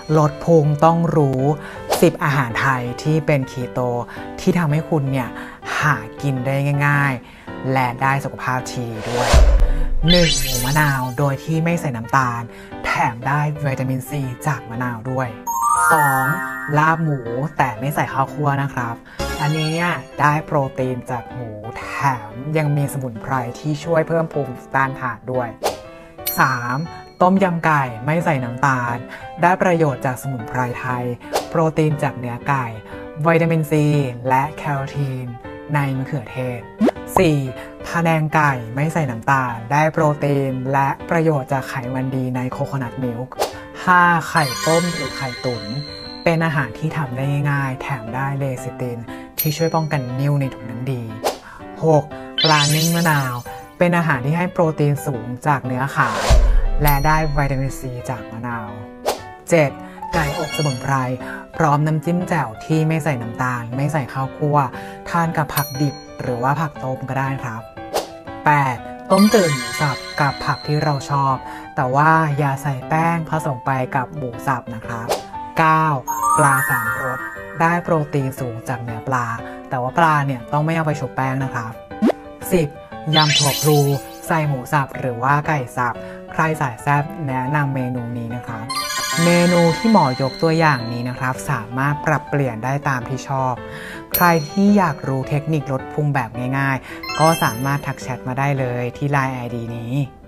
ลดพุงต้องรู้10อาหารไทยที่เป็นคีโตที่ทำให้คุณเนี่ยหากินได้ง่ายๆและได้สุขภาพดีด้วย1หมูมะนาวโดยที่ไม่ใส่น้ำตาลแถมได้วิตามินซีจากมะนาวด้วย2ลาบหมูแต่ไม่ใส่ข้าวคั่วนะครับอันนี้เนี่ยได้โปรตีนจากหมูแถมยังมีสมุนไพรที่ช่วยเพิ่มภูมิต้านทานด้วย3ต้มยำไก่ไม่ใส่น้ำตาลได้ประโยชน์จากสมุนไพรไทยโปรตีนจากเนื้อไก่วิตามินซีและแคโรทีนในมะเขือเทศ4พะแนงไก่ไม่ใส่น้ำตาลได้โปรตีนและประโยชน์จากไขมันดีในโคโคนัทมิลค์5ไข่ต้มหรือไข่ตุ๋นเป็นอาหารที่ทำได้ง่ายๆแถมได้เลซิตินที่ช่วยป้องกันนิ่วในถุงน้ำดี6ปลานึ่งมะนาวเป็นอาหารที่ให้โปรตีนสูงจากเนื้อขาวและได้วิตามินซีจากมะนาว7ไก่อบสมุนไพรพร้อมน้ำจิ้มแจ่วที่ไม่ใส่น้ำตาลไม่ใส่ข้าวคั่วทานกับผักดิบหรือว่าผักต้มก็ได้ครับ8ต้มจืดหมูสับกับผักที่เราชอบแต่ว่าอย่าใส่แป้งผสมไปกับหมูสับนะครับ9ปลาสามรสได้โปรตีนสูงจากเนื้อปลาแต่ว่าปลาเนี่ยต้องไม่เอาไปชุบแป้งนะครับ10ยำถั่วพลูใส่หมูสับหรือว่าไก่สับใครสายแซ่บแนะนำเมนูนี้นะครับเมนูที่หมอยกตัวอย่างนี้นะครับสามารถปรับเปลี่ยนได้ตามที่ชอบใครที่อยากรู้เทคนิคลดพุงแบบง่ายๆก็สามารถทักแชทมาได้เลยที่ LINE ID นี้